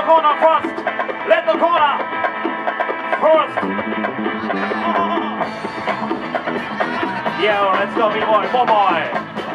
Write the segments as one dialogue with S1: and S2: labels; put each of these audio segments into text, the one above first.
S1: corner first. Red corner first. Yeah, let's go, B-boy, boy.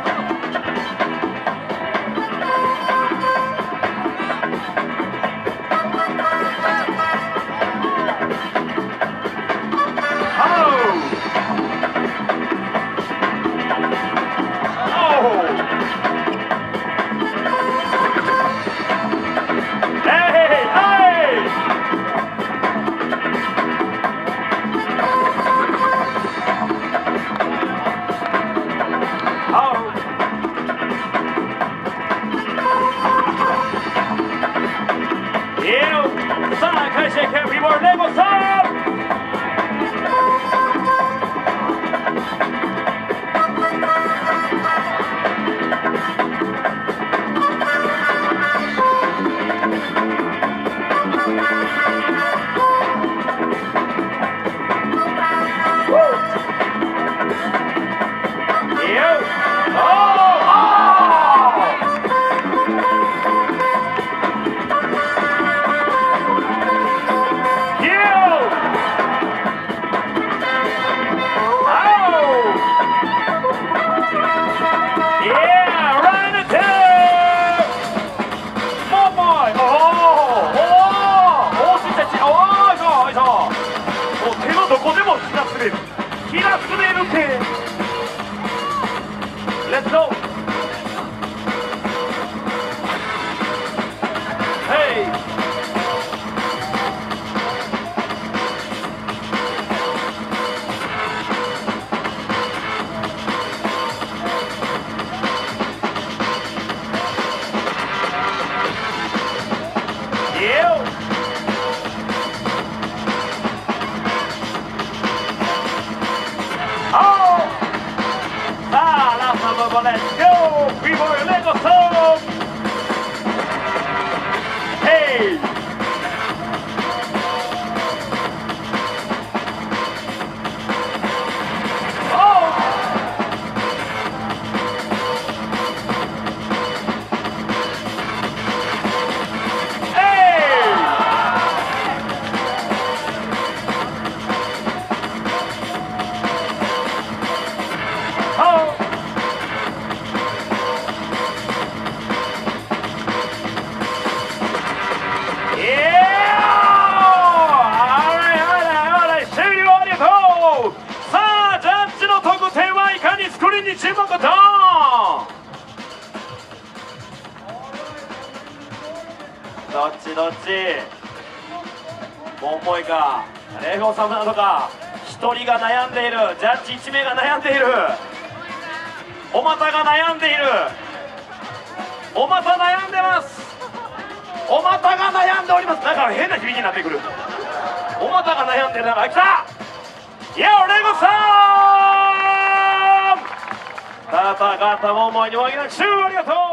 S1: Let's go! Hey! Yeah! Oh! Last number one, let's go! B-boy, let's go! Hey! Oh! Hey! Oh!注目ドーン。どっちどっちボンボイかレゴサムなのか、1人が悩んでいる、ジャッジ1名が悩んでいる、おまたが悩んでいる、おまた悩んでます、おまたが悩んでおります。だから変な響きになってくる。おまたが悩んでる中、来た、いやレゴさん戦ったもんもいにわぎなくしゅう、ありがとう。